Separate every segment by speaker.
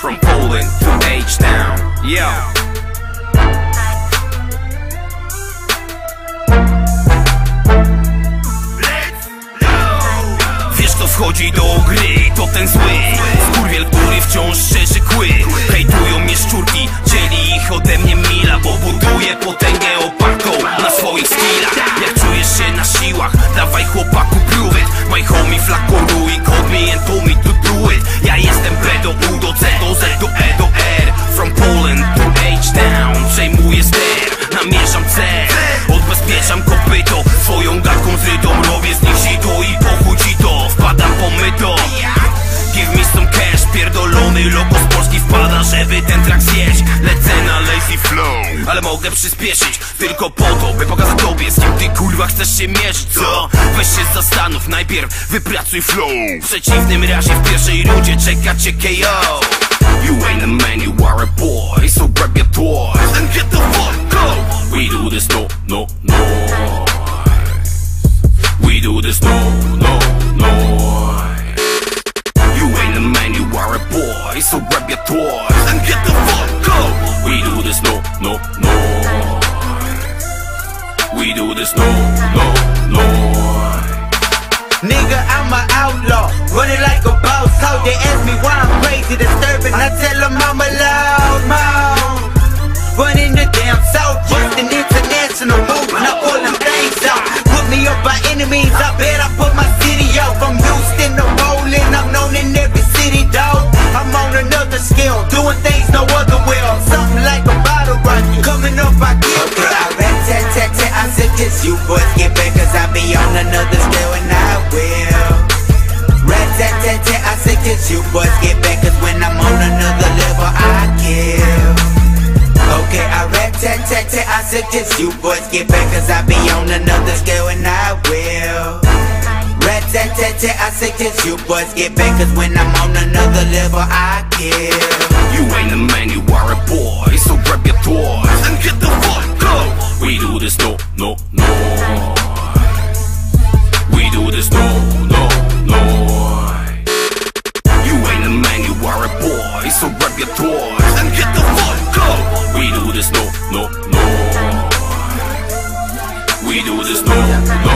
Speaker 1: from Poland to H-Town. Yo. Wchodzi do gry, to ten zły skurwiel, który wciąż szerzy kły. Hejtują mnie szczurki, dzieli ich ode mnie mila, bo buduje potęgę opartą na swoich skillach. Jak czujesz się na siłach, dawaj chłopaku prove it. My homie flakoru i call me and told me to do it. Ja jestem B do U do C do Z do E do R, from Poland to H-Town. Przejmuję ster, namierzam cel, odbezpieczam kopyto, swoją gadką zrytą robię z nich sito i pochudzi to. Wpadam po myto, give me some cash, pierdolony loko z Polski wpada, żeby ten track zjeść. Lecę na lazy flow, ale mogę przyspieszyć tylko po to, by pokazać tobie, z kim ty kurwa chcesz się mierzyć, co? Weź się zastanów, najpierw wypracuj flow. W przeciwnym razie w pierwszej rundzie czeka cię KO. You ain't a man, you are a boy, so grab your toys and get the fuck go. We do this no. We do this no. You ain't a man, you are a boy, so grab your toys and get the fuck go. We do this no. We do this no.
Speaker 2: Nigga, I'm an outlaw, running like a boss. How they ask me why I'm crazy, disturbing, I tell them I'm a loud mouth. Running the damn south, just an international movement. I pull them things out, put me up by enemies. I bet I put my city out. From Houston to Poland, I'm known in every city, dog. I'm on another scale, doing things no other will. Something like a bottle rocket, coming up I kill. Okay, I rat-tat-tat-tat, I suggest you boys get back, cause I be on another scale and I will. Rat-tat-tat-tat, I suggest you boys get back, cause when I'm on another level I kill. Okay, I rat-tat-tat-tat, I suggest you boys get back, cause I be on another scale and I will. Rat-tat-tat-tat, I suggest you boys get back, cause when I'm on another level I kill.
Speaker 1: You ain't a man, you are a boy, so grab your toys and get the fuck go. We do this no. We do this no. You ain't a man, you are a boy, so grab your toys and get the fuck go. We do this no. We do this no.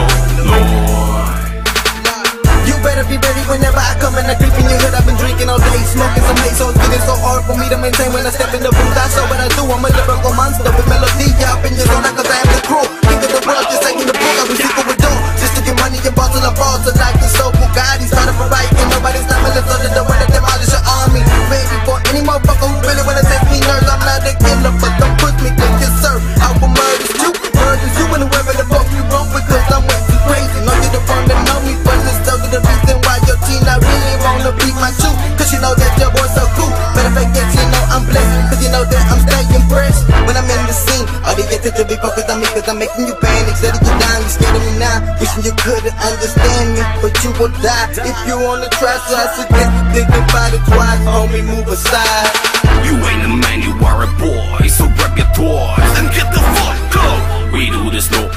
Speaker 3: You better be ready whenever I come and I creep in your hood. I've been drinking all day, smoking some haze, so it's getting so hard for me to maintain when I step in the booth. I show what I do, I'm a lyrical monster with melody up in your zone, cause I am the crew. King of the world, just taking the book, I was equal with dough. Just to get money and balls till I fall, so like the soul Bugatti's trying to provide, and nobody's not me, let's under the way to demolish your army. Ready for any motherfucker who really wanna take me nerds. I'm not a killer, but don't push me, cause yes sir, I will murder you and whoever the fuck you wrong with, cause I'm way too crazy. Know you the one that know me, but let's tell you the reason why your team not really wanna beat my shoe, cause you know that your boy's so cool. Matter of fact, yes, you know I'm blessed, cause you know that I'm staying fresh when I'm in the scene. All they get to be focused on me, cause I'm making you panic. Instead of you down, you scared of me now, wishing you couldn't understand me, but you will die if you wanna try. So I suggest you think about it twice, homie, move aside.
Speaker 1: You ain't a man, you are a boy, so grab your toys and get the fuck go. We do this no.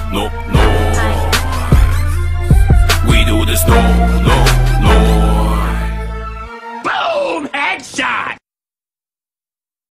Speaker 1: We do this no. Boom! Headshot!